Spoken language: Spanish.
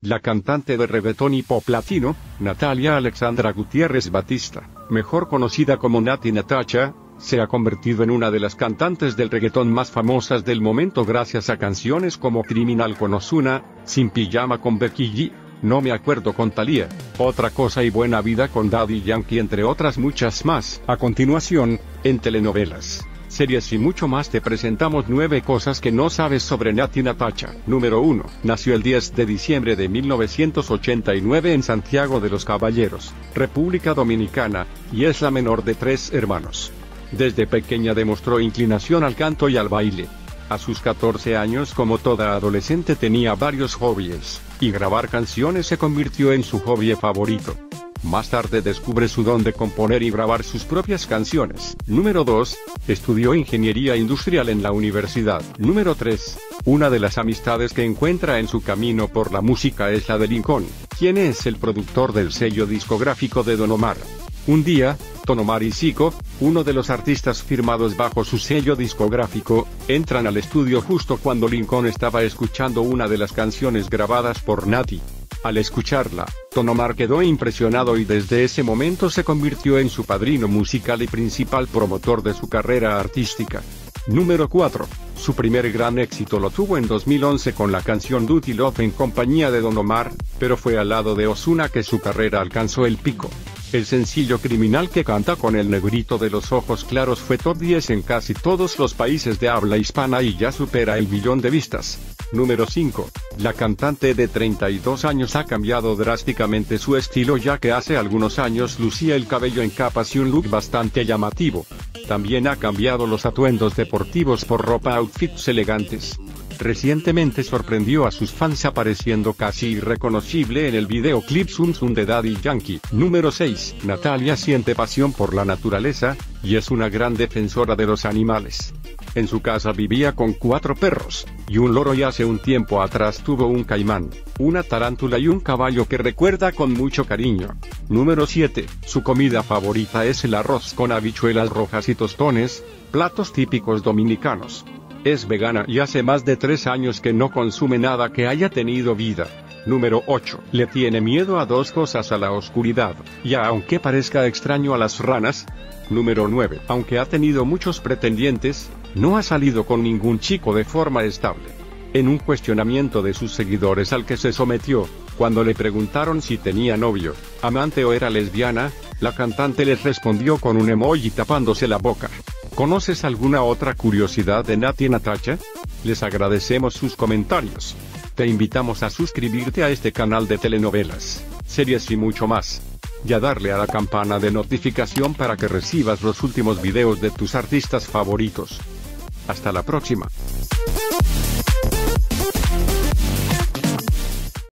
La cantante de reggaetón y pop latino, Natalia Alexandra Gutiérrez Batista, mejor conocida como Nati Natasha, se ha convertido en una de las cantantes del reggaetón más famosas del momento gracias a canciones como Criminal con Ozuna, Sin Pijama con Becky G, No me acuerdo con Thalía, Otra cosa y Buena vida con Daddy Yankee, entre otras muchas más. A continuación, en telenovelas, series y mucho más te presentamos 9 cosas que no sabes sobre Nati Natasha. Número 1. Nació el 10 de diciembre de 1989 en Santiago de los Caballeros, República Dominicana, y es la menor de 3 hermanos. Desde pequeña demostró inclinación al canto y al baile. A sus 14 años, como toda adolescente, tenía varios hobbies, y grabar canciones se convirtió en su hobby favorito. Más tarde descubre su don de componer y grabar sus propias canciones. Número 2. Estudió ingeniería industrial en la universidad. Número 3. Una de las amistades que encuentra en su camino por la música es la de Lincoln, quien es el productor del sello discográfico de Don Omar. Un día, Don Omar y Zico, uno de los artistas firmados bajo su sello discográfico, entran al estudio justo cuando Lincoln estaba escuchando una de las canciones grabadas por Nati. Al escucharla, Don Omar quedó impresionado y desde ese momento se convirtió en su padrino musical y principal promotor de su carrera artística. Número 4. Su primer gran éxito lo tuvo en 2011 con la canción Dirty Love en compañía de Don Omar, pero fue al lado de Ozuna que su carrera alcanzó el pico. El sencillo Criminal, que canta con el negrito de los ojos claros, fue top 10 en casi todos los países de habla hispana y ya supera el billón de vistas. Número 5. La cantante de 32 años ha cambiado drásticamente su estilo, ya que hace algunos años lucía el cabello en capas y un look bastante llamativo. También ha cambiado los atuendos deportivos por outfits elegantes. Recientemente sorprendió a sus fans apareciendo casi irreconocible en el videoclip Zum Zum de Daddy Yankee. Número 6. Natalia siente pasión por la naturaleza, y es una gran defensora de los animales. En su casa vivía con 4 perros, y un loro, y hace un tiempo atrás tuvo un caimán, una tarántula y un caballo que recuerda con mucho cariño. Número 7. Su comida favorita es el arroz con habichuelas rojas y tostones, platos típicos dominicanos. Es vegana y hace más de 3 años que no consume nada que haya tenido vida. Número 8. Le tiene miedo a 2 cosas: a la oscuridad, y aunque parezca extraño, a las ranas. Número 9. Aunque ha tenido muchos pretendientes, no ha salido con ningún chico de forma estable. En un cuestionamiento de sus seguidores al que se sometió, cuando le preguntaron si tenía novio, amante o era lesbiana, la cantante les respondió con un emoji tapándose la boca. ¿Conoces alguna otra curiosidad de Nati Natasha? Les agradecemos sus comentarios. Te invitamos a suscribirte a este canal de telenovelas, series y mucho más. Y a darle a la campana de notificación para que recibas los últimos videos de tus artistas favoritos. Hasta la próxima.